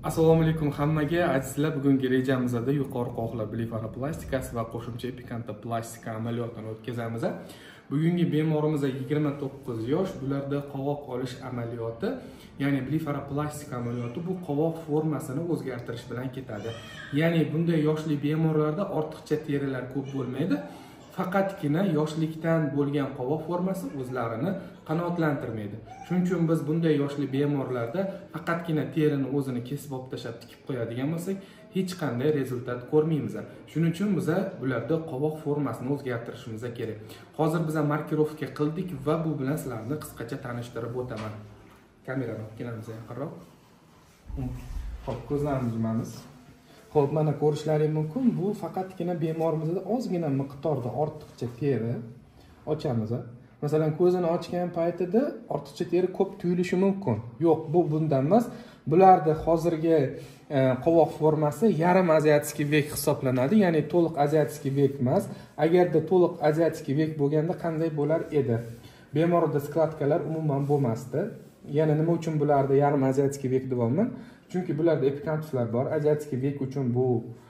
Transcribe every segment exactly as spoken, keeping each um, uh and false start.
Assalomu alaykum hammaga. Azizlar, bugungi rejamizda yuqori qovoqlar blefaroplastikasi va qo'shimcha epikantoplastika amaliyotini o'tkazamiz. Bugungi bemorimiz yigirma to'qqiz yosh. Bularda qovoq olish amaliyoti, ya'ni blefaroplastika amaliyoti bu qovoq formasini o'zgartirish bilan ketadi. Ya'ni bunday yoshli bemorlarda ortiqcha terilar ko'p bo'lmaydi. Faqatgina yoshlikdan bo'lgan qovoq formasi o'zlarini qanoatlantirmaydi. Shuning uchun biz bunday yoshli bemorlarda faqatgina terini o'zini kesib olib tashlab tikib qo'yadigan bo'lsak, hech qanday rezultat ko'rmaymiz. Shuning uchun biz bularda qovoq formasini o'zgartirishimiz kerak. Hozir biz markirovka qildik va bu bilan sizlarni qisqacha tanishtirib o'taman. Kamerani olib kelamiz yaqinroq. Xo'p, ko'zlarimizni yumamiz. Xo'p, mana ko'rishlaringiz mumkin. Bu faqatgina bemorimizda ozgina miqdorda ortiqcha teri ochamiz. Masalan, ko'zini ochgan paytida ortiqcha teri ko'p tuyulishi mumkin. Yo'q, bu bundan emas. Bularda hozirgi qovoq formasi yarim aziatskiy vek hisoblanadi, ya'ni to'liq aziatskiy vek emas. Agarda to'liq aziatskiy vek bo'lganda qanday bo'lar edi? Bemorda skladkalar umuman bo'lmasdi. Yana nima uchun bularda yarim aziatskiy vek deyapman? Chunki bularda epikantuslar bor. Aziatskiy vek uchun bu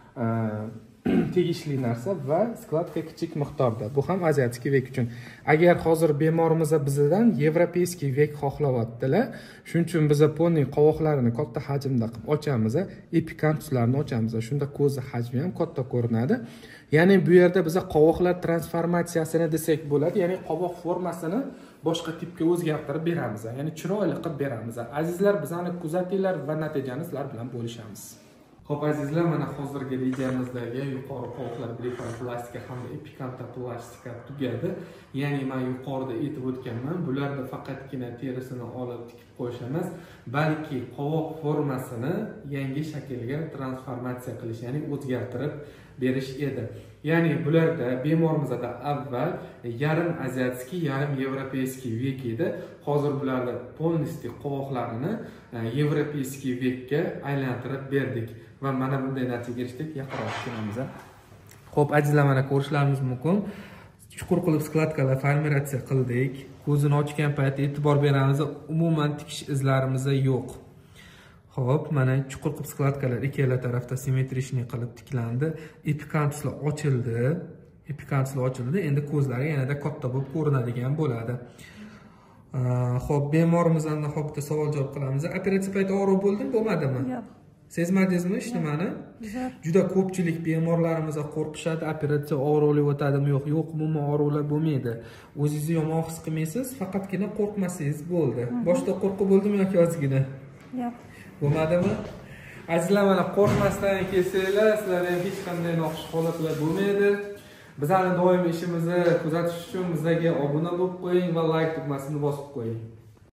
tegishli narsa va skladka kichik miqdorda. Bu ham aziatskiy vek uchun. Agar hozir bemorimiz bizdan yevropeyskiy vek xohlayaptilar, shuning uchun biz polniy qovoqlarini katta hajmda qilib ochamiz, epikantuslarni ochamiz. Shunda ko'zi hajmi ham katta ko'rinadi. Ya'ni bu yerda biz qovoqlar transformatsiyasini desak bo'ladi, ya'ni qovoq formasini boshqa tipga o'zgartirib beramiz. Ya'ni chiroyli qilib beramiz. Azizlar, bizani kuzatinglar va natijani sizlar bilan bo'lishamiz. Xo'p azizlar, mana hozirgi rejamizdagi yuqori qovoqlar blefaroplastika hamda epikantoplastika tugadi. Ya'ni men yuqorida aytib o'tganman, bularda faqatgina terisini olib tikib qo'yish emas, balki qovoq formasini yangi shaklga transformatsiya qilish, ya'ni o'zgartirib berish edi. Ya'ni bularda bemorimizda avval yarim aziatskiy, yarim yevropeyskiy vek edi. Hozir bularni polniy qovoqlarini yevropeyskiy vekka aylantirib berdik va mana bunday natijaga erishdik. Yaqinroq kelamiz. Xo'p, azizlar, mana ko'rishlaringiz mumkin. Chuqur qilib skladkalar formatsiya qildik. Ko'zini ochgan paytda e'tibor beramiz, umuman tikish izlarimiz yo'q. Xo'p, mana chuqur qilib skladkalar ikkala tarafda simmetrishni qilib tiklandi. Epikantuslar ochildi. Epikantuslar ochildi. Endi ko'zlari yanada katta bo'lib ko'rinadigan bo'ladi. Xo'p, bemorimizdan xo'p bitta savol javob qilamiz. Operatsiya payti og'riq bo'ldimi, bo'lmadimi? Yo'q. Sezmadingizmi ish nimani? Juda ko'pchilik bemorlarimiz qo'rqishadi, operatsiya og'riqli o'tadimi, yo'q, yo'q, umuman og'riqlar bo'lmaydi. O'zingizni yomon his qilmaysiz, faqatgina qo'rqmasangiz bo'ldi. Boshida qo'rquv bo'ldimi yoki ozgina? Yo'q. Bo'lmadimi? Azizlar, mana qo'rqmasdan kelsanglar, sizlarga hech qanday noxush holatlar bo'lmaydi. Bizning doimiy ishimizni kuzatish uchun bizga obuna bo'lib qo'ying va like tugmasini bosib qo'ying.